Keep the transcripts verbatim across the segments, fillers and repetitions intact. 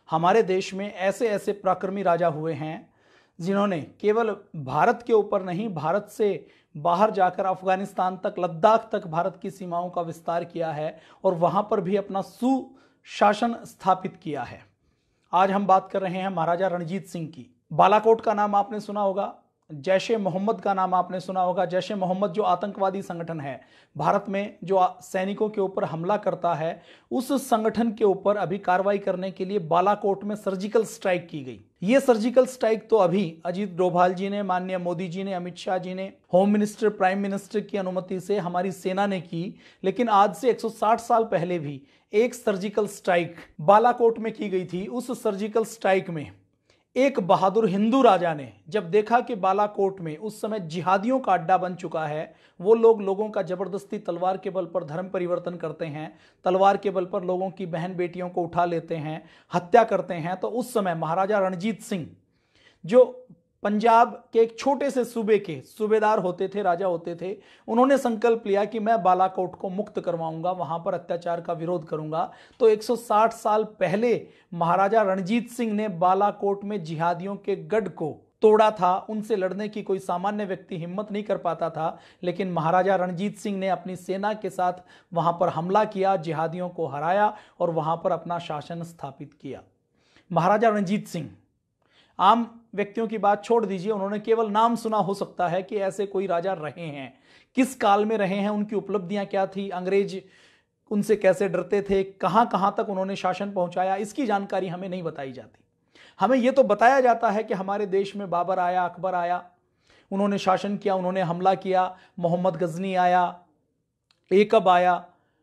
हमारे देश में ऐसे ऐसे पराक्रमी राजा हुए हैं जिन्होंने केवल भारत के ऊपर नहीं, भारत से बाहर जाकर अफगानिस्तान तक, लद्दाख तक भारत की सीमाओं का विस्तार किया है और वहां पर भी अपना सुशासन स्थापित किया है। आज हम बात कर रहे हैं महाराजा रणजीत सिंह की। बालाकोट का नाम आपने सुना होगा, जैश ए मोहम्मद का नाम आपने सुना होगा। जैश ए मोहम्मद जो आतंकवादी संगठन है, भारत में जो सैनिकों के ऊपर हमला करता है, उस संगठन के ऊपर अभी कार्रवाई करने के लिए बालाकोट में सर्जिकल स्ट्राइक की गई। ये सर्जिकल स्ट्राइक तो अभी अजीत डोभाल जी ने, माननीय मोदी जी ने, अमित शाह जी ने, होम मिनिस्टर, प्राइम मिनिस्टर की अनुमति से हमारी सेना ने की, लेकिन आज से एक सौ साठ साल पहले भी एक सर्जिकल स्ट्राइक बालाकोट में की गई थी। उस सर्जिकल स्ट्राइक में एक बहादुर हिंदू राजा ने जब देखा कि बालाकोट में उस समय जिहादियों का अड्डा बन चुका है, वो लोग लोगों का जबरदस्ती तलवार के बल पर धर्म परिवर्तन करते हैं, तलवार के बल पर लोगों की बहन बेटियों को उठा लेते हैं, हत्या करते हैं, तो उस समय महाराजा रणजीत सिंह जो पंजाब के एक छोटे से सूबे के सूबेदार होते थे, राजा होते थे, उन्होंने संकल्प लिया कि मैं बालाकोट को मुक्त करवाऊंगा, वहां पर अत्याचार का विरोध करूंगा। तो एक सौ साठ साल पहले महाराजा रणजीत सिंह ने बालाकोट में जिहादियों के गढ़ को तोड़ा था। उनसे लड़ने की कोई सामान्य व्यक्ति हिम्मत नहीं कर पाता था, लेकिन महाराजा रणजीत सिंह ने अपनी सेना के साथ वहां पर हमला किया, जिहादियों को हराया और वहां पर अपना शासन स्थापित किया। महाराजा रणजीत सिंह, आम व्यक्तियों की बात छोड़ दीजिए, उन्होंने केवल नाम सुना हो सकता है कि ऐसे कोई राजा रहे हैं, किस काल में रहे हैं, उनकी उपलब्धियां क्या थी, अंग्रेज उनसे कैसे डरते थे, कहां कहां तक उन्होंने शासन पहुंचाया, इसकी जानकारी हमें नहीं बताई जाती। हमें यह तो बताया जाता है कि हमारे देश में बाबर आया, अकबर आया, उन्होंने शासन किया, उन्होंने हमला किया, मोहम्मद गजनी आया, एकब आया,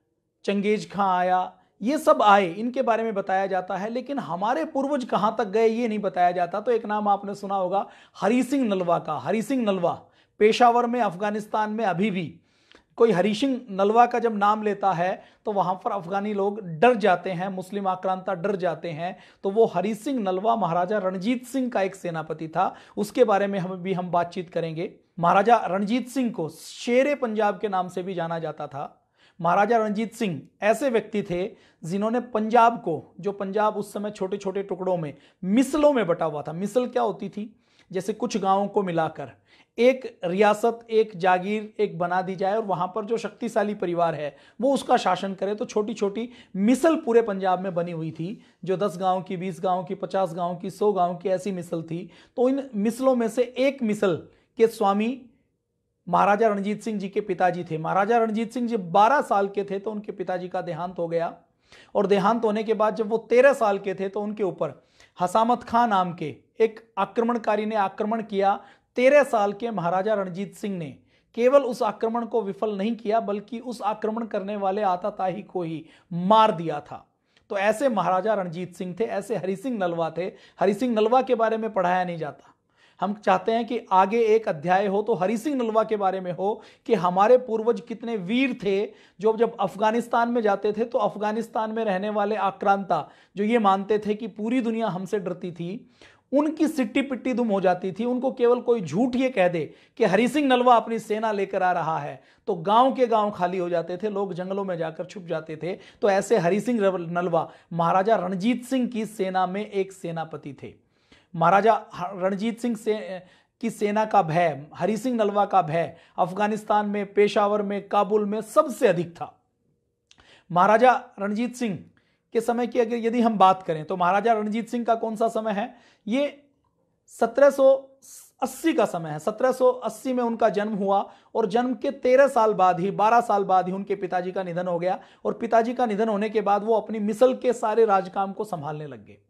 चंगेज खां आया, ये सब आए, इनके बारे में बताया जाता है, लेकिन हमारे पूर्वज कहां तक गए ये नहीं बताया जाता। तो एक नाम आपने सुना होगा हरि सिंह नलवा का। हरि सिंह नलवा पेशावर में, अफगानिस्तान में अभी भी कोई हरि सिंह नलवा का जब नाम लेता है तो वहां पर अफगानी लोग डर जाते हैं, मुस्लिम आक्रांता डर जाते हैं। तो वो हरि सिंह नलवा महाराजा रणजीत सिंह का एक सेनापति था, उसके बारे में हम भी हम बातचीत करेंगे। महाराजा रणजीत सिंह को शेरे पंजाब के नाम से भी जाना जाता था। महाराजा रणजीत सिंह ऐसे व्यक्ति थे जिन्होंने पंजाब को, जो पंजाब उस समय छोटे छोटे टुकड़ों में, मिसलों में बटा हुआ था। मिसल क्या होती थी? जैसे कुछ गांवों को मिलाकर एक रियासत, एक जागीर एक बना दी जाए और वहां पर जो शक्तिशाली परिवार है वो उसका शासन करे। तो छोटी छोटी मिसल पूरे पंजाब में बनी हुई थी, जो दस गांव की, बीस गांव की, पचास गांव की, सौ गांव की ऐसी मिसल थी। तो इन मिसलों में से एक मिसल के स्वामी महाराजा रणजीत सिंह जी के पिताजी थे। महाराजा रणजीत सिंह जब बारह साल के थे तो उनके पिताजी का देहांत हो गया, और देहांत होने के बाद जब वो तेरह साल के थे तो उनके ऊपर हसामत खां नाम के एक आक्रमणकारी ने आक्रमण किया। तेरह साल के महाराजा रणजीत सिंह ने केवल उस आक्रमण को विफल नहीं किया, बल्कि उस आक्रमण करने वाले आताताई को ही मार दिया था। तो ऐसे महाराजा रणजीत सिंह थे, ऐसे हरि सिंह नलवा थे। हरि सिंह नलवा के बारे में पढ़ाया नहीं जाता। हम चाहते हैं कि आगे एक अध्याय हो तो हरि सिंह नलवा के बारे में हो कि हमारे पूर्वज कितने वीर थे, जो जब अफगानिस्तान में जाते थे तो अफगानिस्तान में रहने वाले आक्रांता जो ये मानते थे कि पूरी दुनिया हमसे डरती थी, उनकी सिट्टी पिट्टी दुम हो जाती थी। उनको केवल कोई झूठ ये कह दे कि हरि सिंह नलवा अपनी सेना लेकर आ रहा है तो गांव के गांव खाली हो जाते थे, लोग जंगलों में जाकर छुप जाते थे। तो ऐसे हरि सिंह नलवा महाराजा रणजीत सिंह की सेना में एक सेनापति थे। महाराजा रणजीत सिंह से की सेना का भय, हरि सिंह नलवा का भय अफगानिस्तान में, पेशावर में, काबुल में सबसे अधिक था। महाराजा रणजीत सिंह के समय की अगर यदि हम बात करें तो महाराजा रणजीत सिंह का कौन सा समय है? ये सत्रह सौ अस्सी का समय है। सत्रह सौ अस्सी में उनका जन्म हुआ और जन्म के तेरह साल बाद ही, बारह साल बाद ही उनके पिताजी का निधन हो गया। और पिताजी का निधन होने के बाद वो अपनी मिसल के सारे राजकाम को संभालने लग गए।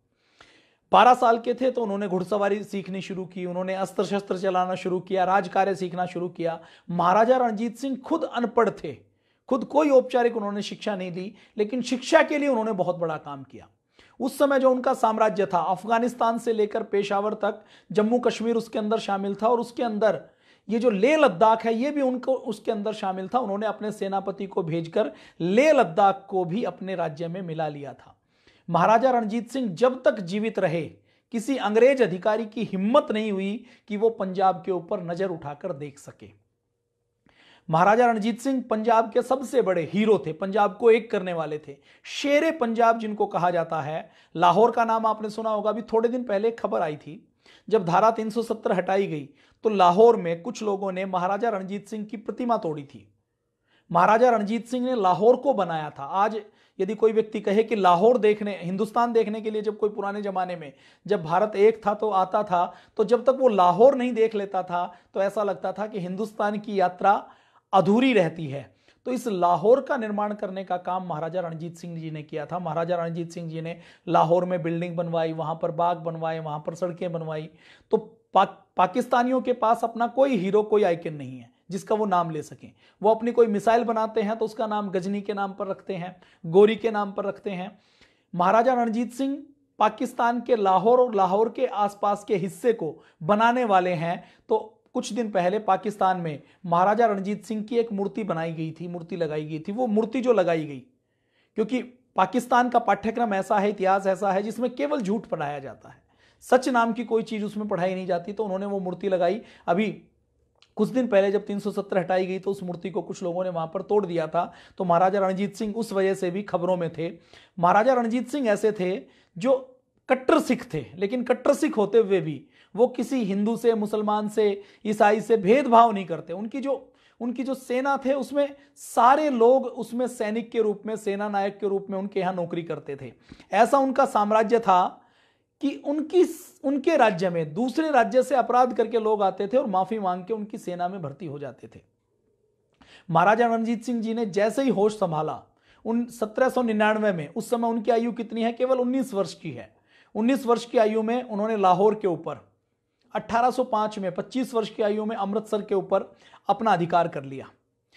बारह साल के थे तो उन्होंने घुड़सवारी सीखनी शुरू की, उन्होंने अस्त्र शस्त्र चलाना शुरू किया, राजकार्य सीखना शुरू किया। महाराजा रणजीत सिंह खुद अनपढ़ थे, खुद कोई औपचारिक उन्होंने शिक्षा नहीं ली, लेकिन शिक्षा के लिए उन्होंने बहुत बड़ा काम किया। उस समय जो उनका साम्राज्य था, अफगानिस्तान से लेकर पेशावर तक, जम्मू कश्मीर उसके अंदर शामिल था, और उसके अंदर ये जो लेह लद्दाख है ये भी उनको उसके अंदर शामिल था। उन्होंने अपने सेनापति को भेजकर लेह लद्दाख को भी अपने राज्य में मिला लिया था। महाराजा रणजीत सिंह जब तक जीवित रहे, किसी अंग्रेज अधिकारी की हिम्मत नहीं हुई कि वो पंजाब के ऊपर नजर उठाकर देख सके। महाराजा रणजीत सिंह पंजाब के सबसे बड़े हीरो थे, पंजाब को एक करने वाले थे, शेरे पंजाब जिनको कहा जाता है। लाहौर का नाम आपने सुना होगा, अभी थोड़े दिन पहले खबर आई थी, जब धारा तीन सौ सत्तर हटाई गई तो लाहौर में कुछ लोगों ने महाराजा रणजीत सिंह की प्रतिमा तोड़ी थी। महाराजा रणजीत सिंह ने लाहौर को बनाया था। आज यदि कोई व्यक्ति कहे कि लाहौर देखने, हिंदुस्तान देखने के लिए जब कोई पुराने जमाने में जब भारत एक था तो आता था, तो जब तक वो लाहौर नहीं देख लेता था तो ऐसा लगता था कि हिंदुस्तान की यात्रा अधूरी रहती है। तो इस लाहौर का निर्माण करने का काम महाराजा रणजीत सिंह जी ने किया था। महाराजा रणजीत सिंह जी ने लाहौर में बिल्डिंग बनवाई, वहां पर बाग बनवाए, वहां पर सड़कें बनवाई। तो पा, पाकिस्तानियों के पास अपना कोई हीरो, कोई आइकन नहीं है जिसका वो नाम ले सकें। वो अपनी कोई मिसाइल बनाते हैं तो उसका नाम गजनी के नाम पर रखते हैं, गोरी के नाम पर रखते हैं। महाराजा रणजीत सिंह पाकिस्तान के लाहौर और लाहौर के आसपास के हिस्से को बनाने वाले हैं। तो कुछ दिन पहले पाकिस्तान में महाराजा रणजीत सिंह की एक मूर्ति बनाई गई थी, मूर्ति लगाई गई थी। वो मूर्ति जो लगाई गई, क्योंकि पाकिस्तान का पाठ्यक्रम ऐसा है, इतिहास ऐसा है जिसमें केवल झूठ पढ़ाया जाता है, सच नाम की कोई चीज उसमें पढ़ाई नहीं जाती, तो उन्होंने वो मूर्ति लगाई। अभी कुछ दिन पहले जब तीन सौ सत्तर हटाई गई तो उस मूर्ति को कुछ लोगों ने वहां पर तोड़ दिया था। तो महाराजा रणजीत सिंह उस वजह से भी खबरों में थे। महाराजा रणजीत सिंह ऐसे थे जो कट्टर सिख थे, लेकिन कट्टर सिख होते हुए भी वो किसी हिंदू से, मुसलमान से, ईसाई से भेदभाव नहीं करते। उनकी जो उनकी जो सेना थे उसमें सारे लोग उसमें सैनिक के रूप में, सेना नायक के रूप में उनके यहां नौकरी करते थे। ऐसा उनका साम्राज्य था कि उनकी उनके राज्य में दूसरे राज्य से अपराध करके लोग आते थे और माफी मांग के उनकी सेना में भर्ती हो जाते थे। महाराजा रणजीत सिंह जी ने जैसे ही होश संभाला उन सत्रह सौ निन्यानवे में, उस समय उनकी आयु कितनी है, केवल उन्नीस वर्ष की है। उन्नीस वर्ष की आयु में उन्होंने लाहौर के ऊपर, अठारह सौ पाँच में पच्चीस वर्ष की आयु में अमृतसर के ऊपर अपना अधिकार कर लिया।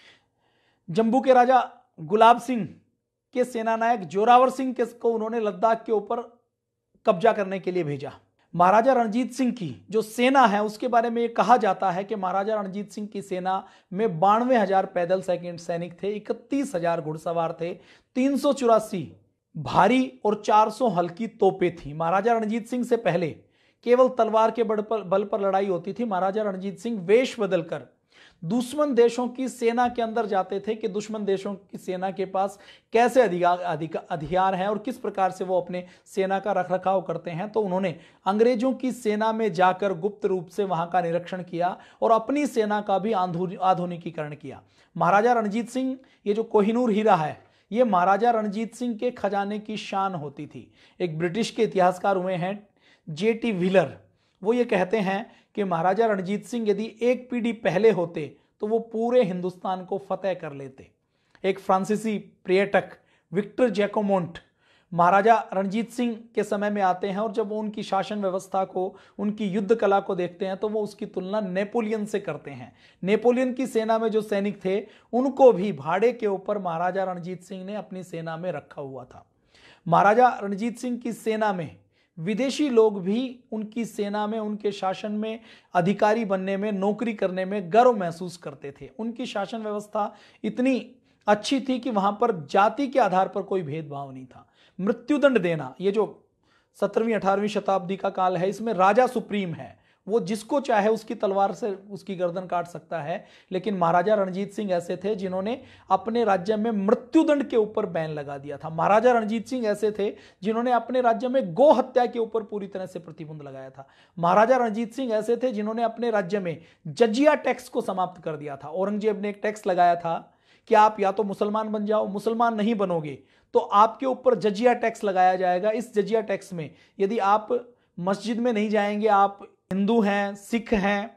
जम्मू के राजा गुलाब सिंह के सेनानायक जोरावर सिंह के को उन्होंने लद्दाख के ऊपर कब्जा करने के लिए भेजा। महाराजा रणजीत सिंह की जो सेना है उसके बारे में यह कहा जाता है कि महाराजा रणजीत सिंह की सेना में बानवे हजार पैदल सैनिक थे, इकतीस हजार घुड़सवार थे, तीन सौ चौरासी भारी और चार सौ हल्की तोपें थी। महाराजा रणजीत सिंह से पहले केवल तलवार के बल पर बल पर लड़ाई होती थी। महाराजा रणजीत सिंह वेश बदलकर दुश्मन देशों की सेना के अंदर जाते थे कि दुश्मन देशों की सेना के पास कैसे अधिकार अधिकार है और किस प्रकार से वो अपने सेना का रखरखाव करते हैं। तो उन्होंने अंग्रेजों की सेना में जाकर गुप्त रूप से वहां का निरीक्षण किया और अपनी सेना का भी आधुनिकीकरण किया। महाराजा रणजीत सिंह, ये जो कोहिनूर हीरा है, ये महाराजा रणजीत सिंह के खजाने की शान होती थी। एक ब्रिटिश के इतिहासकार हुए हैं जे टी व्हीलर, वो ये कहते हैं कि महाराजा रणजीत सिंह यदि एक पीढ़ी पहले होते तो वो पूरे हिंदुस्तान को फतेह कर लेते। एक फ्रांसीसी पर्यटक विक्टर जैकोमोंट महाराजा रणजीत सिंह के समय में आते हैं और जब वो उनकी शासन व्यवस्था को, उनकी युद्ध कला को देखते हैं तो वो उसकी तुलना नेपोलियन से करते हैं। नेपोलियन की सेना में जो सैनिक थे उनको भी भाड़े के ऊपर महाराजा रणजीत सिंह ने अपनी सेना में रखा हुआ था। महाराजा रणजीत सिंह की सेना में विदेशी लोग भी उनकी सेना में, उनके शासन में अधिकारी बनने में, नौकरी करने में गर्व महसूस करते थे। उनकी शासन व्यवस्था इतनी अच्छी थी कि वहां पर जाति के आधार पर कोई भेदभाव नहीं था। मृत्युदंड देना, ये जो सत्रहवीं अठारहवीं शताब्दी का काल है, इसमें राजा सुप्रीम है, वो जिसको चाहे उसकी तलवार से उसकी गर्दन काट सकता है। लेकिन महाराजा रणजीत सिंह ऐसे थे जिन्होंने अपने राज्य में मृत्युदंड के ऊपर बैन लगा दिया था। महाराजा रणजीत सिंह ऐसे थे जिन्होंने अपने राज्य में गो हत्या के ऊपर पूरी तरह से प्रतिबंध लगाया था। महाराजा रणजीत सिंह ऐसे थे जिन्होंने अपने राज्य में जजिया टैक्स को समाप्त कर दिया था। औरंगजेब ने एक टैक्स लगाया था कि आप या तो मुसलमान बन जाओ, मुसलमान नहीं बनोगे तो आपके ऊपर जजिया टैक्स लगाया जाएगा। इस जजिया टैक्स में यदि आप मस्जिद में नहीं जाएंगे, आप हिंदू हैं, सिख हैं,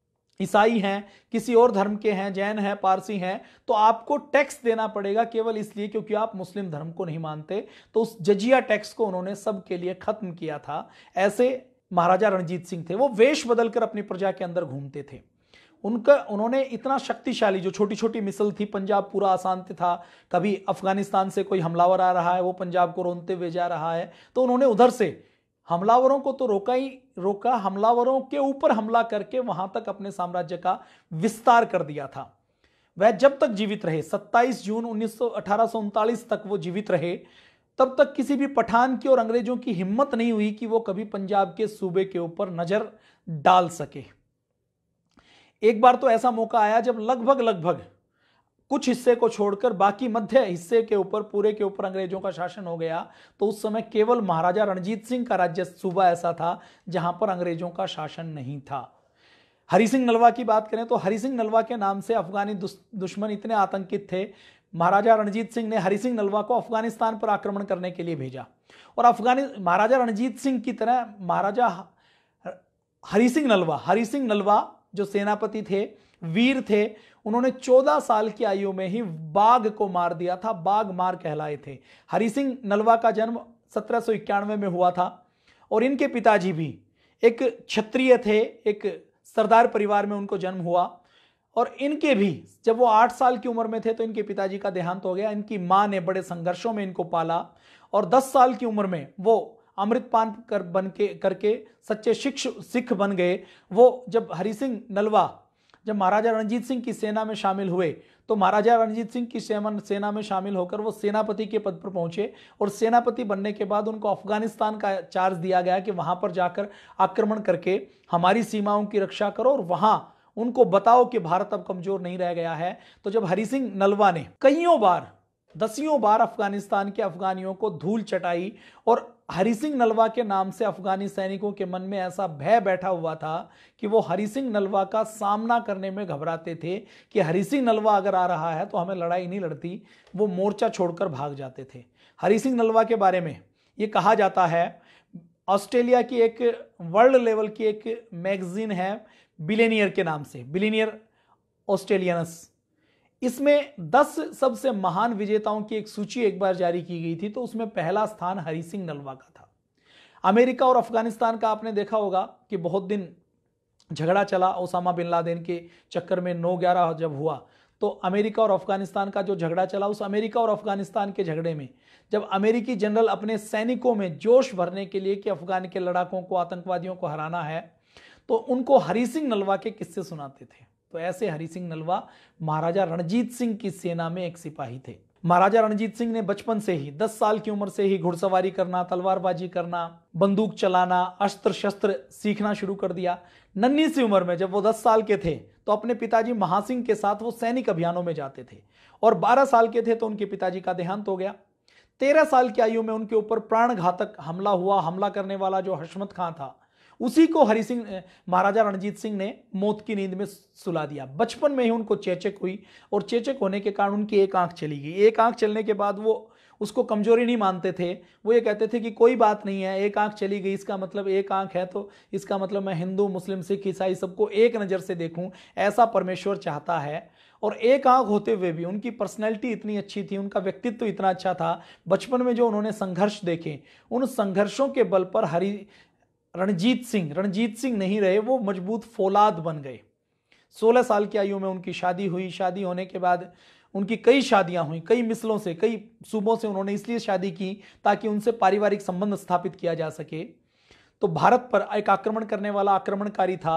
ईसाई हैं, किसी और धर्म के हैं, जैन हैं, पारसी हैं, तो आपको टैक्स देना पड़ेगा केवल इसलिए क्योंकि आप मुस्लिम धर्म को नहीं मानते। तो उस जजिया टैक्स को उन्होंने सबके लिए खत्म किया था। ऐसे महाराजा रणजीत सिंह थे। वो वेश बदलकर अपनी प्रजा के अंदर घूमते थे। उनका उन्होंने इतना शक्तिशाली, जो छोटी छोटी मिसल थी, पंजाब पूरा अशांत था, कभी अफगानिस्तान से कोई हमलावर आ रहा है, वो पंजाब को रोनते हुए जा रहा है, तो उन्होंने उधर से हमलावरों को तो रोका ही रोका, हमलावरों के ऊपर हमला करके वहां तक अपने साम्राज्य का विस्तार कर दिया था। वह जब तक जीवित रहे, सत्ताईस जून उन्नीस सौ अठारह सौ उनतालीस तक वो जीवित रहे, तब तक किसी भी पठान की और अंग्रेजों की हिम्मत नहीं हुई कि वो कभी पंजाब के सूबे के ऊपर नजर डाल सके। एक बार तो ऐसा मौका आया जब लगभग लगभग कुछ हिस्से को छोड़कर बाकी मध्य हिस्से के ऊपर, पूरे के ऊपर अंग्रेजों का शासन हो गया, तो उस समय केवल महाराजा रणजीत सिंह का राज्य सूबा ऐसा था जहां पर अंग्रेजों का शासन नहीं था। हरि सिंह नलवा की बात करें तो हरि सिंह नलवा के नाम से अफगानी दुश्मन इतने आतंकित थे, महाराजा रणजीत सिंह ने हरि सिंह नलवा को अफगानिस्तान पर आक्रमण करने के लिए भेजा। और अफगानी महाराजा रणजीत सिंह की तरह महाराजा हरि सिंह नलवा हरि सिंह नलवा जो सेनापति थे, वीर थे, उन्होंने चौदह साल की आयु में ही बाघ को मार दिया था। बाघ मार कहलाए थे। हरि सिंह नलवा का जन्म सत्रह सौ इक्यानवे में हुआ था और इनके पिताजी भी एक क्षत्रिय थे, एक सरदार परिवार में उनको जन्म हुआ। और इनके भी जब वो आठ साल की उम्र में थे तो इनके पिताजी का देहांत हो गया। इनकी मां ने बड़े संघर्षों में इनको पाला और दस साल की उम्र में वो अमृतपान कर बन के करके सच्चे सिख सिख बन गए। वो जब हरि सिंह नलवा जब महाराजा रणजीत सिंह की सेना में शामिल हुए तो महाराजा रणजीत सिंह की सेना में शामिल होकर वो सेनापति के पद पर पहुंचे और सेनापति बनने के बाद उनको अफगानिस्तान का चार्ज दिया गया कि वहां पर जाकर आक्रमण करके हमारी सीमाओं की रक्षा करो और वहां उनको बताओ कि भारत अब कमजोर नहीं रह गया है। तो जब हरि सिंह नलवा ने कईयों बार, दसियों बार अफगानिस्तान के अफगानियों को धूल चटाई और हरि सिंह नलवा के नाम से अफगानी सैनिकों के मन में ऐसा भय बैठा हुआ था कि वो हरि सिंह नलवा का सामना करने में घबराते थे कि हरि सिंह नलवा अगर आ रहा है तो हमें लड़ाई नहीं लड़ती, वो मोर्चा छोड़कर भाग जाते थे। हरि सिंह नलवा के बारे में ये कहा जाता है, ऑस्ट्रेलिया की एक वर्ल्ड लेवल की एक मैगजीन है बिलियनियर के नाम से, बिलियनियर ऑस्ट्रेलियनस, इसमें दस सबसे महान विजेताओं की एक सूची एक बार जारी की गई थी तो उसमें पहला स्थान हरि सिंह नलवा का था। अमेरिका और अफगानिस्तान का आपने देखा होगा कि बहुत दिन झगड़ा चला। ओसामा बिन लादेन के चक्कर में नौ ग्यारह जब हुआ तो अमेरिका और अफगानिस्तान का जो झगड़ा चला, उस अमेरिका और अफगानिस्तान के झगड़े में जब अमेरिकी जनरल अपने सैनिकों में जोश भरने के लिए कि अफगान के लड़ाकों को, आतंकवादियों को हराना है, तो उनको हरि सिंह नलवा के किस्से सुनाते थे। तो ऐसे हरि सिंह नलवा महाराजा रणजीत सिंह की सेना में एक सिपाही थे। महाराजा रणजीत सिंह ने बचपन से ही, दस साल की उम्र से ही घुड़सवारी करना, तलवारबाजी करना, बंदूक चलाना, अस्त्र शस्त्र सीखना शुरू कर दिया। नन्ही सी उम्र में जब वो दस साल के थे तो अपने पिताजी महासिंह के साथ वो सैनिक अभियानों में जाते थे और बारह साल के थे तो उनके पिताजी का देहांत हो गया। तेरह साल की आयु में उनके ऊपर प्राणघातक हमला हुआ। हमला करने वाला जो हशमत खां था उसी को हरि सिंह महाराजा रणजीत सिंह ने मौत की नींद में सुला दिया। बचपन में ही उनको चेचक हुई और चेचक होने के कारण उनकी एक आंख चली गई। एक आंख चलने के बाद वो उसको कमजोरी नहीं मानते थे। वो ये कहते थे कि कोई बात नहीं है, एक आंख चली गई, इसका मतलब एक आंख है तो इसका मतलब मैं हिंदू, मुस्लिम, सिख, ईसाई सबको एक नज़र से देखूं, ऐसा परमेश्वर चाहता है। और एक आंख होते हुए भी उनकी पर्सनैलिटी इतनी अच्छी थी, उनका व्यक्तित्व इतना अच्छा था। बचपन में जो उन्होंने संघर्ष देखे, उन संघर्षों के बल पर हरि रणजीत सिंह रणजीत सिंह नहीं रहे, वो मजबूत फौलाद बन गए। सोलह साल की आयु में उनकी शादी हुई। शादी होने के बाद उनकी कई शादियां हुई, कई मिसलों से, कई सूबों से उन्होंने इसलिए शादी की ताकि उनसे पारिवारिक संबंध स्थापित किया जा सके। तो भारत पर एक आक्रमण करने वाला आक्रमणकारी था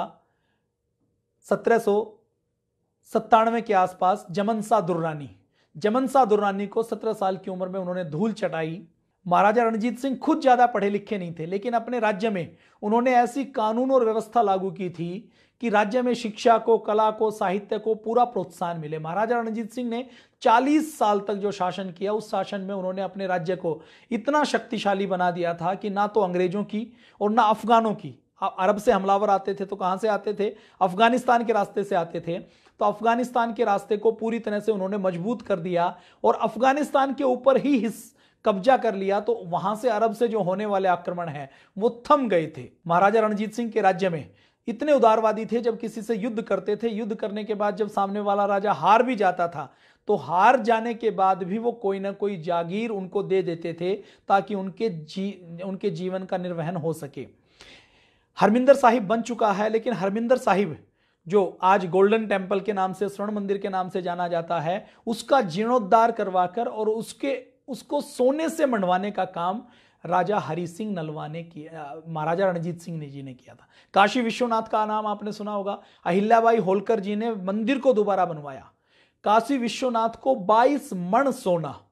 सत्रह सौ सत्तानवे के आसपास जमन शाह दुर्रानी। जमन शाह दुर्रानी को सत्रह साल की उम्र में उन्होंने धूल चटाई। महाराजा रणजीत सिंह खुद ज्यादा पढ़े लिखे नहीं थे, लेकिन अपने राज्य में उन्होंने ऐसी कानून और व्यवस्था लागू की थी कि राज्य में शिक्षा को, कला को, साहित्य को पूरा प्रोत्साहन मिले। महाराजा रणजीत सिंह ने चालीस साल तक जो शासन किया, उस शासन में उन्होंने अपने राज्य को इतना शक्तिशाली बना दिया था कि ना तो अंग्रेजों की और ना अफगानों की, अरब से हमलावर आते थे तो कहां से आते थे, अफगानिस्तान के रास्ते से आते थे, तो अफगानिस्तान के रास्ते को पूरी तरह से उन्होंने मजबूत कर दिया और अफगानिस्तान के ऊपर ही हिस्सा कब्जा कर लिया। तो वहां से अरब से जो होने वाले आक्रमण हैं वो थम गए थे। महाराजा रणजीत सिंह के राज्य में इतने उदारवादी थे, जब किसी से युद्ध करते थे, युद्ध करने के बाद जब सामने वाला राजा हार भी जाता था तो हार जाने के बाद भी वो कोई ना कोई जागीर उनको दे देते थे ताकि उनके जी उनके जीवन का निर्वहन हो सके। हरमिंदर साहिब बन चुका है, लेकिन हरमिंदर साहिब जो आज गोल्डन टेम्पल के नाम से, स्वर्ण मंदिर के नाम से जाना जाता है, उसका जीर्णोद्धार करवाकर और उसके उसको सोने से मंडवाने का काम राजा हरि सिंह नलवा ने किया, महाराजा रणजीत सिंह ने जी ने किया था। काशी विश्वनाथ का नाम आपने सुना होगा। अहिल्याबाई होलकर जी ने मंदिर को दोबारा बनवाया। काशी विश्वनाथ को बाईस मण सोना,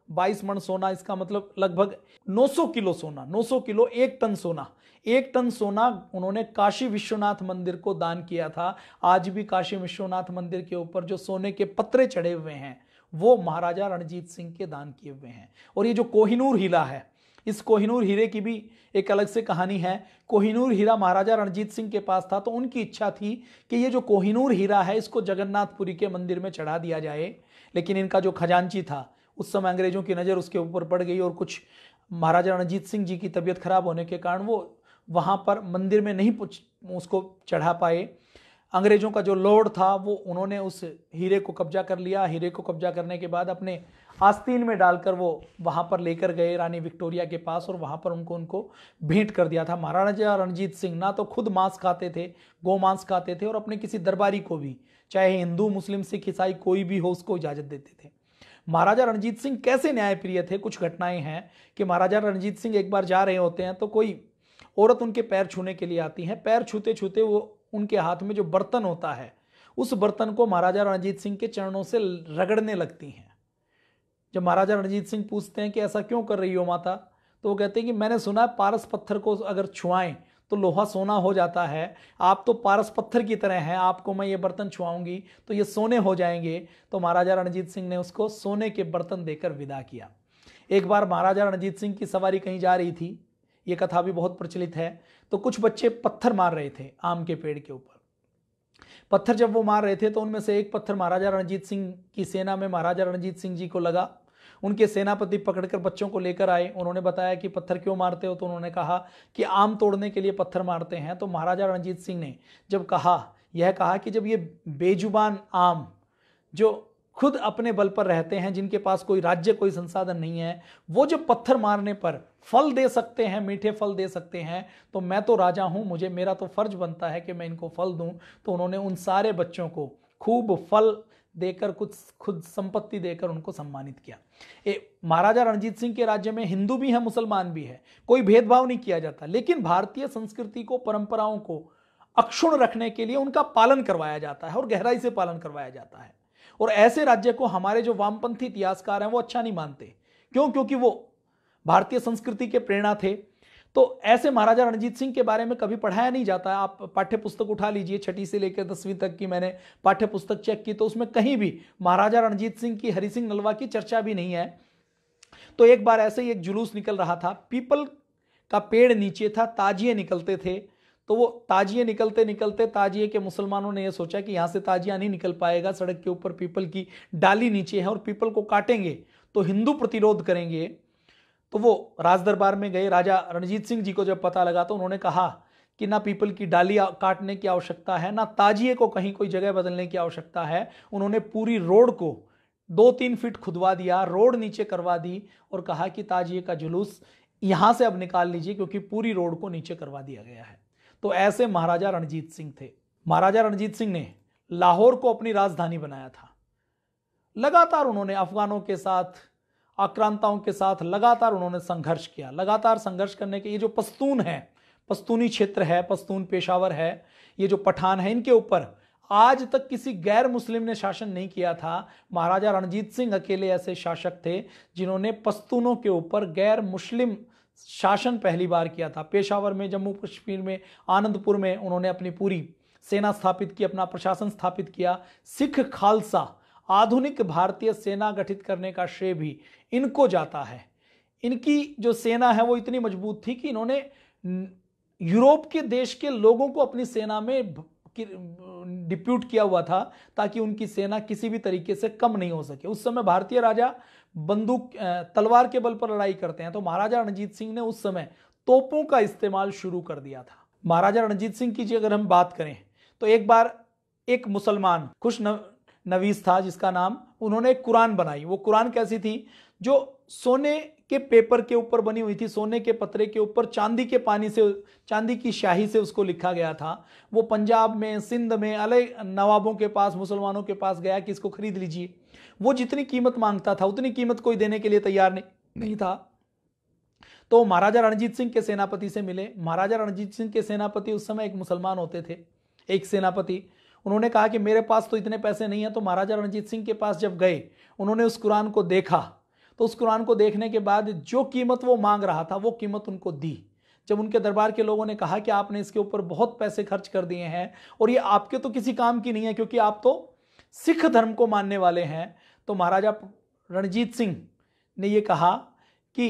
बाईस मन सोना, इसका मतलब लगभग नौ सौ किलो सोना, नौ सौ किलो एक टन सोना, एक टन सोना उन्होंने काशी विश्वनाथ मंदिर को दान किया था। आज भी काशी विश्वनाथ मंदिर के ऊपर जो सोने के पत्रे चढ़े हुए हैं वो महाराजा रणजीत सिंह के दान किए हुए हैं। और ये जो कोहिनूर हीरा है, इस कोहिनूर हीरे की भी एक अलग से कहानी है। कोहिनूर हीरा महाराजा रणजीत सिंह के पास था, तो उनकी इच्छा थी कि ये जो कोहिनूर हीरा है इसको जगन्नाथपुरी के मंदिर में चढ़ा दिया जाए, लेकिन इनका जो खजांची था उस समय अंग्रेजों की नज़र उसके ऊपर पड़ गई और कुछ महाराजा रणजीत सिंह जी की तबीयत खराब होने के कारण वो वहाँ पर मंदिर में नहीं उसको चढ़ा पाए। अंग्रेजों का जो लॉर्ड था वो उन्होंने उस हीरे को कब्जा कर लिया। हीरे को कब्जा करने के बाद अपने आस्तीन में डालकर वो वहाँ पर लेकर गए रानी विक्टोरिया के पास और वहाँ पर उनको उनको भेंट कर दिया था। महाराजा रणजीत सिंह ना तो खुद मांस खाते थे, गौ मांस खाते थे, और अपने किसी दरबारी को भी, चाहे हिंदू मुस्लिम सिख ईसाई कोई भी हो, उसको इजाज़त देते थे। महाराजा रणजीत सिंह कैसे न्यायप्रिय थे, कुछ घटनाएं हैं कि महाराजा रणजीत सिंह एक बार जा रहे होते हैं तो कोई औरत उनके पैर छूने के लिए आती है। पैर छूते छूते वो उनके हाथ में जो बर्तन होता है उस बर्तन को महाराजा रणजीत सिंह के चरणों से रगड़ने लगती हैं। जब महाराजा रणजीत सिंह पूछते हैं कि ऐसा क्यों कर रही हो माता, तो वो कहते हैं कि मैंने सुना है पारस पत्थर को अगर छुआएं तो लोहा सोना हो जाता है, आप तो पारस पत्थर की तरह हैं, आपको मैं ये बर्तन छुआऊंगी तो ये सोने हो जाएंगे। तो महाराजा रणजीत सिंह ने उसको सोने के बर्तन देकर विदा किया। एक बार महाराजा रणजीत सिंह की सवारी कहीं जा रही थी, ये कथा भी बहुत प्रचलित है, तो कुछ बच्चे पत्थर मार रहे थे आम के पेड़ के ऊपर। पत्थर जब वो मार रहे थे तो उनमें से एक पत्थर महाराजा रणजीत सिंह की सेना में महाराजा रणजीत सिंह जी को लगा। उनके सेनापति पकड़कर बच्चों को लेकर आए। उन्होंने बताया कि पत्थर क्यों मारते हो, तो उन्होंने कहा कि आम तोड़ने के लिए पत्थर मारते हैं। तो महाराजा रणजीत सिंह ने जब कहा, यह कहा कि जब ये बेजुबान आम जो खुद अपने बल पर रहते हैं, जिनके पास कोई राज्य कोई संसाधन नहीं है, वो जब पत्थर मारने पर फल दे सकते हैं, मीठे फल दे सकते हैं, तो मैं तो राजा हूं, मुझे मेरा तो फर्ज बनता है कि मैं इनको फल दूं। तो उन्होंने उन सारे बच्चों को खूब फल देकर, कुछ खुद संपत्ति देकर उनको सम्मानित किया। ए, महाराजा रणजीत सिंह के राज्य में हिंदू भी है, मुसलमान भी है, कोई भेदभाव नहीं किया जाता, लेकिन भारतीय संस्कृति को, परंपराओं को अक्षुण्ण रखने के लिए उनका पालन करवाया जाता है और गहराई से पालन करवाया जाता है। और ऐसे राज्य को हमारे जो वामपंथी इतिहासकार हैं वो अच्छा नहीं मानते। क्यों? क्योंकि वो भारतीय संस्कृति के प्रेरणा थे। तो ऐसे महाराजा रणजीत सिंह के बारे में कभी पढ़ाया नहीं जाता है। आप पाठ्य पुस्तक उठा लीजिए, छठी से लेकर दसवीं तक की मैंने पाठ्य पुस्तक चेक की, तो उसमें कहीं भी महाराजा रणजीत सिंह की, हरि सिंह नलवा की चर्चा भी नहीं है। तो एक बार ऐसे ही एक जुलूस निकल रहा था, पीपल का पेड़ नीचे था, ताजिए निकलते थे। तो वो ताजिए निकलते निकलते ताजिए के मुसलमानों ने यह सोचा कि यहाँ से ताजिया नहीं निकल पाएगा, सड़क के ऊपर पीपल की डाली नीचे है और पीपल को काटेंगे तो हिंदू प्रतिरोध करेंगे। तो वो राज दरबार में गए। राजा रणजीत सिंह जी को जब पता लगा तो उन्होंने कहा कि ना पीपल की डाली काटने की आवश्यकता है, ना ताजिए को कहीं कोई जगह बदलने की आवश्यकता है। उन्होंने पूरी रोड को दो तीन फीट खुदवा दिया, रोड नीचे करवा दी और कहा कि ताजिए का जुलूस यहां से अब निकाल लीजिए, क्योंकि पूरी रोड को नीचे करवा दिया गया है। तो ऐसे महाराजा रणजीत सिंह थे। महाराजा रणजीत सिंह ने लाहौर को अपनी राजधानी बनाया था। लगातार उन्होंने अफगानों के साथ, आक्रांताओं के साथ लगातार उन्होंने संघर्ष किया। लगातार संघर्ष करने के ये जो पश्तून है, पश्तूनी क्षेत्र है, पश्तून पेशावर है, ये जो पठान है, इनके ऊपर आज तक किसी गैर मुस्लिम ने शासन नहीं किया था। महाराजा रणजीत सिंह अकेले ऐसे शासक थे जिन्होंने पश्तूनों के ऊपर गैर मुस्लिम शासन पहली बार किया था। पेशावर में, जम्मू कश्मीर में, आनंदपुर में उन्होंने अपनी पूरी सेना स्थापित की, अपना प्रशासन स्थापित किया। सिख खालसा आधुनिक भारतीय सेना गठित करने का श्रेय भी इनको जाता है। इनकी जो सेना है वो इतनी मजबूत थी कि इन्होंने यूरोप के देश के लोगों को अपनी सेना में डिप्यूट किया हुआ था ताकि उनकी सेना किसी भी तरीके से कम नहीं हो सके। उस समय भारतीय राजा बंदूक, तलवार के बल पर लड़ाई करते हैं, तो महाराजा रणजीत सिंह ने उस समय तोपों का इस्तेमाल शुरू कर दिया था। महाराजा रणजीत सिंह की अगर हम बात करें तो एक बार एक मुसलमान खुश नवीस था जिसका नाम, उन्होंने एक कुरान बनाई। वो कुरान कैसी थी? जो सोने के पेपर के ऊपर बनी हुई थी, सोने के पत्रे के ऊपर चांदी के पानी से, चांदी की स्याही से उसको लिखा गया था। वो पंजाब में, सिंध में, अलग नवाबों के पास, मुसलमानों के पास गया कि इसको खरीद लीजिए। वो जितनी कीमत मांगता था उतनी कीमत कोई देने के लिए तैयार नहीं, नहीं था। तो महाराजा रणजीत सिंह के सेनापति से मिले। महाराजा रणजीत सिंह के सेनापति उस समय एक मुसलमान होते थे, एक सेनापति। उन्होंने कहा कि मेरे पास तो इतने पैसे नहीं है। तो महाराजा रणजीत सिंह के पास जब गए, उन्होंने उस कुरान को देखा तो उस कुरान को देखने के बाद जो कीमत वो मांग रहा था वो कीमत उनको दी। जब उनके दरबार के लोगों ने कहा कि आपने इसके ऊपर बहुत पैसे खर्च कर दिए हैं और ये आपके तो किसी काम की नहीं है क्योंकि आप तो सिख धर्म को मानने वाले हैं, तो महाराजा रणजीत सिंह ने ये कहा कि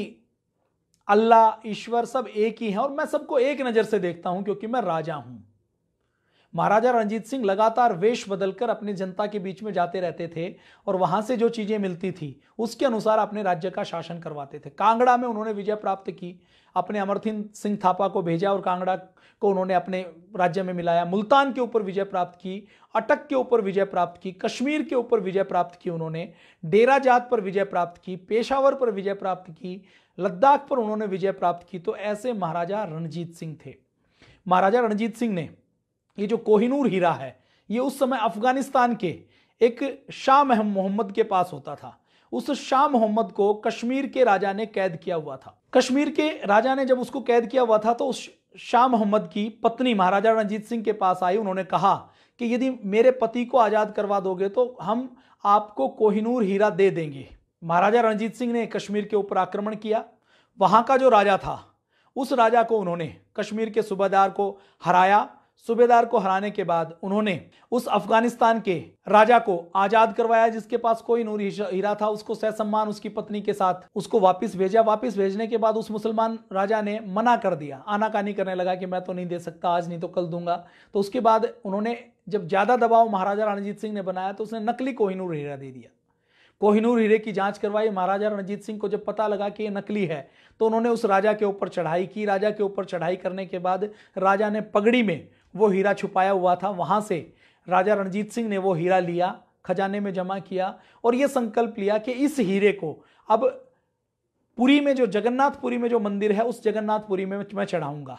अल्लाह ईश्वर सब एक ही हैं और मैं सबको एक नज़र से देखता हूं क्योंकि मैं राजा हूं। महाराजा रणजीत सिंह लगातार वेश बदलकर अपनी जनता के बीच में जाते रहते थे और वहां से जो चीजें मिलती थी उसके अनुसार अपने राज्य का शासन करवाते थे। कांगड़ा में उन्होंने विजय प्राप्त की, अपने अमरसिंह सिंह थापा को भेजा और कांगड़ा को उन्होंने अपने राज्य में मिलाया। मुल्तान के ऊपर विजय प्राप्त की, अटक के ऊपर विजय प्राप्त की, कश्मीर के ऊपर विजय प्राप्त की उन्होंने, डेरा जात पर विजय प्राप्त की, पेशावर पर विजय प्राप्त की, लद्दाख पर उन्होंने विजय प्राप्त की। तो ऐसे महाराजा रणजीत सिंह थे। महाराजा रणजीत सिंह ने ये जो कोहिनूर हीरा है ये उस समय अफगानिस्तान के एक शाह मोहम्मद के पास होता था। उस शाह मोहम्मद को कश्मीर के राजा ने कैद किया हुआ था। कश्मीर के राजा ने जब उसको कैद किया हुआ था तो उस शाह मोहम्मद की पत्नी महाराजा रणजीत सिंह के पास आई। उन्होंने कहा कि यदि मेरे पति को आजाद करवा दोगे तो हम आपको कोहिनूर हीरा दे देंगे। महाराजा रणजीत सिंह ने कश्मीर के ऊपर आक्रमण किया। वहां का जो राजा था उस राजा को उन्होंने कश्मीर के सूबेदार को हराया। सूबेदार को हराने के बाद उन्होंने उस अफगानिस्तान के राजा को आजाद करवाया जिसके पास कोहिनूर हीरा था। उसको ससम्मान उसकी पत्नी के साथ उसको वापस भेजा। वापस भेजने के बाद उस मुसलमान राजा ने मना कर दिया, आनाकानी करने लगा कि मैं तो नहीं दे सकता, आज नहीं तो कल दूंगा। तो उसके बाद उन्होंने जब ज्यादा दबाव महाराजा रणजीत सिंह ने बनाया तो उसने नकली कोहिनूर हीरा दे दिया। कोहिनूर हीरे की जांच करवाई। महाराजा रणजीत सिंह को जब पता लगा कि ये नकली है तो उन्होंने उस राजा के ऊपर चढ़ाई की। राजा के ऊपर चढ़ाई करने के बाद राजा ने पगड़ी में वो हीरा छुपाया हुआ था, वहां से राजा रणजीत सिंह ने वो हीरा लिया, खजाने में जमा किया और ये संकल्प लिया कि इस हीरे को अब पुरी में जो जगन्नाथपुरी में जो मंदिर है उस जगन्नाथपुरी में मैं चढ़ाऊंगा।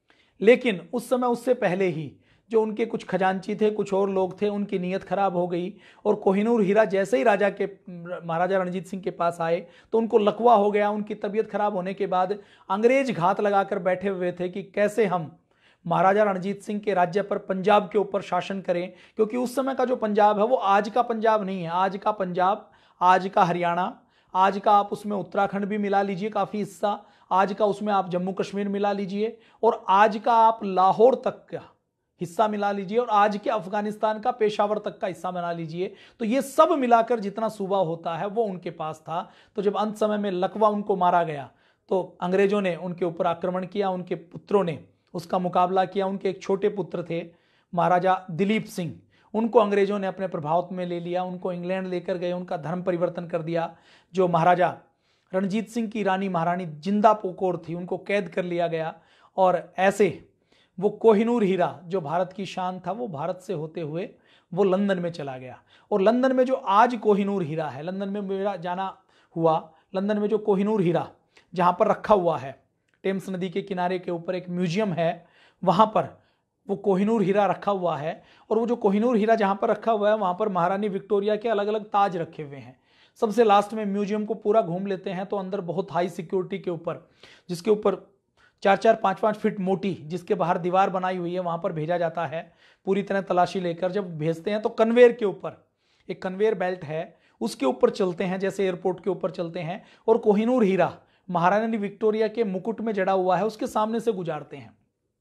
लेकिन उस समय उससे पहले ही जो उनके कुछ खजांची थे, कुछ और लोग थे, उनकी नीयत खराब हो गई और कोहिनूर हीरा जैसे ही राजा के महाराजा रणजीत सिंह के पास आए तो उनको लकवा हो गया। उनकी तबीयत खराब होने के बाद अंग्रेज घात लगाकर बैठे हुए थे कि कैसे हम महाराजा रणजीत सिंह के राज्य पर पंजाब के ऊपर शासन करें, क्योंकि उस समय का जो पंजाब है वो आज का पंजाब नहीं है। आज का पंजाब, आज का हरियाणा, आज का आप उसमें उत्तराखंड भी मिला लीजिए काफी हिस्सा, आज का उसमें आप जम्मू कश्मीर मिला लीजिए और आज का आप लाहौर तक का हिस्सा मिला लीजिए और आज के अफगानिस्तान का पेशावर तक का हिस्सा बना लीजिए। तो ये सब मिलाकर जितना सूबा होता है वो उनके पास था। तो जब अंत समय में लकवा उनको मारा गया तो अंग्रेजों ने उनके ऊपर आक्रमण किया, उनके पुत्रों ने उसका मुकाबला किया। उनके एक छोटे पुत्र थे महाराजा दिलीप सिंह, उनको अंग्रेजों ने अपने प्रभाव में ले लिया, उनको इंग्लैंड लेकर गए, उनका धर्म परिवर्तन कर दिया। जो महाराजा रणजीत सिंह की रानी महारानी जिंदा पोकोर थी उनको कैद कर लिया गया और ऐसे वो कोहिनूर हीरा जो भारत की शान था वो भारत से होते हुए वो लंदन में चला गया। और लंदन में जो आज कोहिनूर हीरा है, लंदन में मेरा जाना हुआ, लंदन में जो कोहिनूर हीरा जहाँ पर रखा हुआ है, टेम्स नदी के किनारे के ऊपर एक म्यूजियम है, वहाँ पर वो कोहिनूर हीरा रखा हुआ है। और वो जो कोहिनूर हीरा जहाँ पर रखा हुआ है वहाँ पर महारानी विक्टोरिया के अलग अलग ताज रखे हुए हैं। सबसे लास्ट में म्यूजियम को पूरा घूम लेते हैं तो अंदर बहुत हाई सिक्योरिटी के ऊपर, जिसके ऊपर चार चार पाँच पाँच फीट मोटी, जिसके बाहर दीवार बनाई हुई है, वहाँ पर भेजा जाता है पूरी तरह तलाशी लेकर। जब भेजते हैं तो कन्वेयर के ऊपर एक कन्वेयर बेल्ट है, उसके ऊपर चलते हैं जैसे एयरपोर्ट के ऊपर चलते हैं और कोहिनूर हीरा महारानी विक्टोरिया के मुकुट में जड़ा हुआ है उसके सामने से गुजारते हैं।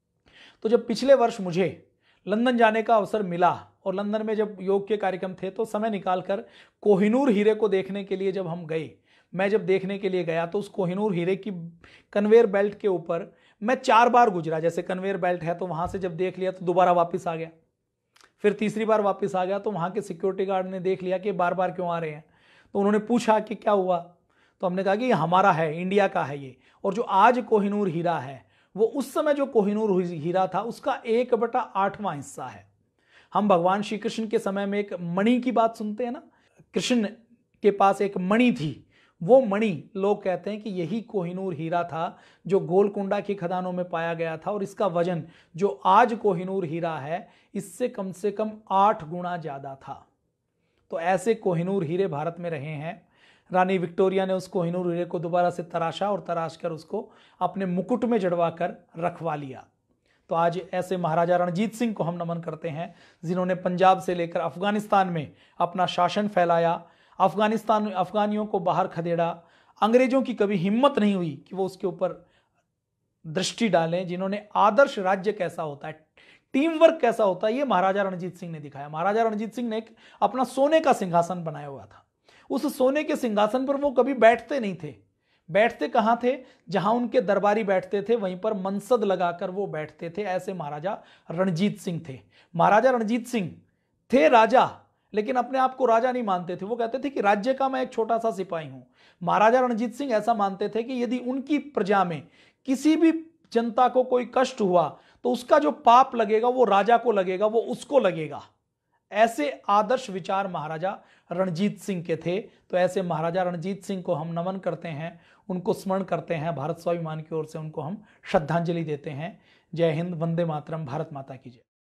तो जब पिछले वर्ष मुझे लंदन जाने का अवसर मिला और लंदन में जब योग के कार्यक्रम थे तो समय निकालकर कोहिनूर हीरे को देखने के लिए जब हम गए, मैं जब देखने के लिए गया तो उस कोहिनूर हीरे की कन्वेयर बेल्ट के ऊपर मैं चार बार गुजरा। जैसे कन्वेयर बेल्ट है तो वहां से जब देख लिया तो दोबारा वापस आ गया, फिर तीसरी बार वापस आ गया तो वहां के सिक्योरिटी गार्ड ने देख लिया कि बार बार क्यों आ रहे हैं। तो उन्होंने पूछा कि क्या हुआ, तो हमने कहा कि ये हमारा है, इंडिया का है ये। और जो आज कोहिनूर हीरा है वो उस समय जो कोहिनूर हीरा था उसका एक बटा आठवां हिस्सा है। हम भगवान श्री कृष्ण के समय में एक मणि की बात सुनते हैं ना, कृष्ण के पास एक मणि थी, वो मणि लोग कहते हैं कि यही कोहिनूर हीरा था जो गोलकुंडा की खदानों में पाया गया था। और इसका वजन जो आज कोहिनूर हीरा है इससे कम से कम आठ गुना ज्यादा था। तो ऐसे कोहिनूर हीरे भारत में रहे हैं। रानी विक्टोरिया ने उस कोहिनूर हीरे को दोबारा से तराशा और तराश कर उसको अपने मुकुट में जड़वा कर रखवा लिया। तो आज ऐसे महाराजा रणजीत सिंह को हम नमन करते हैं जिन्होंने पंजाब से लेकर अफगानिस्तान में अपना शासन फैलाया, अफगानिस्तान अफगानियों को बाहर खदेड़ा, अंग्रेजों की कभी हिम्मत नहीं हुई कि वो उसके ऊपर दृष्टि डालें, जिन्होंने आदर्श राज्य कैसा होता है, टीम वर्क कैसा होता है, ये महाराजा रणजीत सिंह ने दिखाया। महाराजा रणजीत सिंह ने एक अपना सोने का सिंहासन बनाया हुआ था। उस सोने के सिंहासन पर वो कभी बैठते नहीं थे। बैठते कहां थे? जहां उनके दरबारी बैठते थे वहीं पर मनसद लगाकर वो बैठते थे। ऐसे महाराजा रणजीत सिंह थे। महाराजा रणजीत सिंह थे राजा, लेकिन अपने आप को राजा नहीं मानते थे। वो कहते थे कि राज्य का मैं एक छोटा सा सिपाही हूं। महाराजा रणजीत सिंह ऐसा मानते थे कि यदि उनकी प्रजा में किसी भी जनता को कोई कष्ट हुआ तो उसका जो पाप लगेगा वो राजा को लगेगा, वो उसको लगेगा। ऐसे आदर्श विचार महाराजा रणजीत सिंह के थे। तो ऐसे महाराजा रणजीत सिंह को हम नमन करते हैं, उनको स्मरण करते हैं, भारत स्वाभिमान की ओर से उनको हम श्रद्धांजलि देते हैं। जय हिंद, वंदे मातरम, भारत माता की जय।